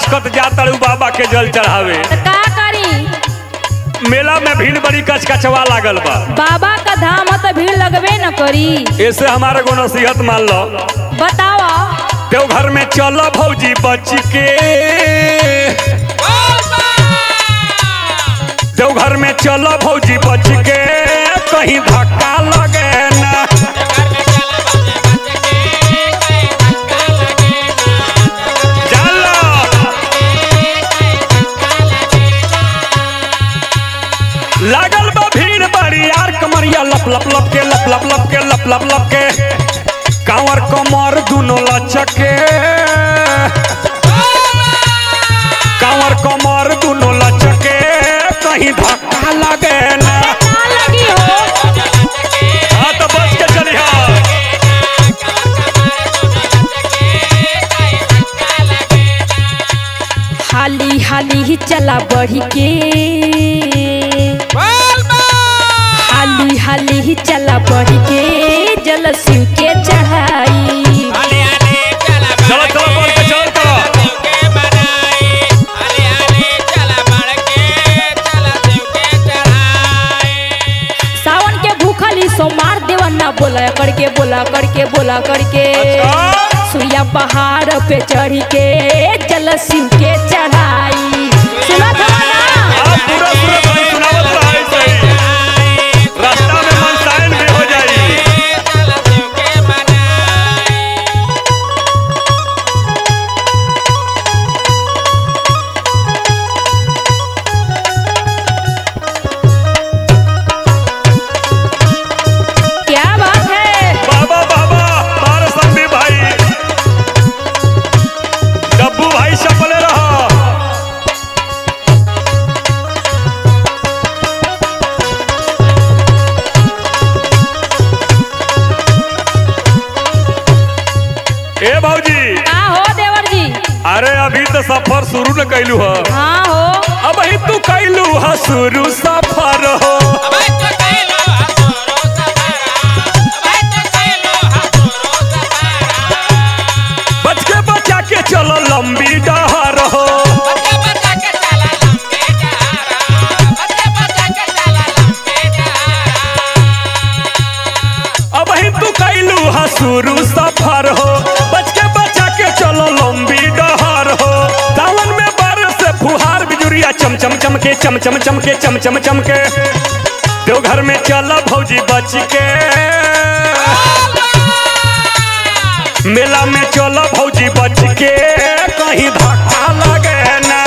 कत जाता बाबा के जल चढ़ावे का करी? मेला में भीड़ बड़ी कचकचवा लागल बा। बाबा का धाम तो भीड़ लगबे न करी। ऐसे हमारे को नसीहत मान लो। बतावा। देवघर में चलो भौजी बच के, देवघर में चलो भौजी बच के, कहीं धक्का लगे ना। लागल बा भीड़ बड़ी यार, कमरिया लप लप लप के, लप लप लप के, लप लप लप के, कांवर कमर दोनों लचके, कांवर कमर दोनों लचके, कहीं धक्का लगे ना। लगी हो हाँ तो बच के चली। हाली हाली ही चला बढ़ी के, हाली हाली ही चला बढ़ी के, जल शिव के चढ़ाई। चलो चलो बोल के चल चलो। सावन के भूखली सोमार देवन ना बोला करके, बोला करके, बोला करके, सुइया पहाड़ पे चढ़ के जल शिव के चढ़ाई। सुना था ना? पूरा पूरा भाई सुनावत रहा है सही। रास्ता में मन साइन भी हो जाई। क्या बात है? बाबा बाबा बारह संबी भाई, डब्बू भाई चपले रहा। ए भौजी। का हो देवर जी? अरे अभी तो सफर शुरू न कैलू है। हाँ हो। अब ही तू कैलू है शुरू सफर हो। बच के बचा के चलो लंबी डहर हो। अब ही तू कैलू है शुरू सफर हो। बच के बचा के चलो लंबी डहर हो। सावन में बारिश से फुहार बिजुरिया चम चम चमके, चम चम चमके, चम चम चमके, देवघर में चलो भौजी बच के, मेला में चलो भौजी बच के, कहीं धक्का लगे ना।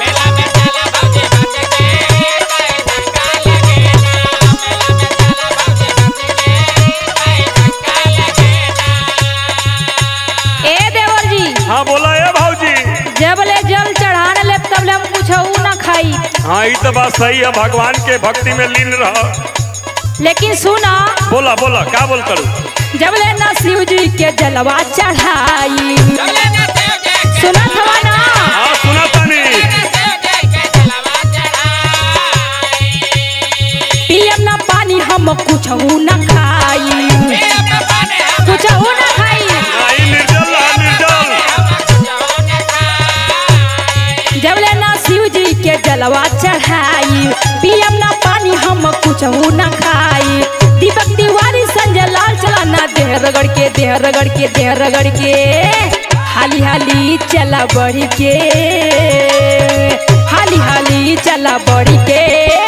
ए देवर जी। हाँ बोला ए भौजी। जब ले जल चढ़ाने ले तब ले हम कुछ ना खाई। हाँ ये तो बात सही है, भगवान के भक्ति में लीन रहो। लेकिन सुना। बोला बोला क्या बोल करूँ। जब ले ना शिव जी के जलवा चढ़ाई। सुना था ना? हाँ सुना तानी। पियम ना पानी हम कुछ ना खाई, कुछ ना खाई। नहीं निर्जल रहा, निर्जल। जब ले ना शिव जी के जलवा चढ़ाई, पियम ना पानी हम कुछ ना खाई। दीपक तिवारी संजय लाल चला ना, देह रगड़ के, देह रगड़ के, देह रगड़ के, हाली हाली चला बढ़ी के, हाली हाली चला बढ़ी के।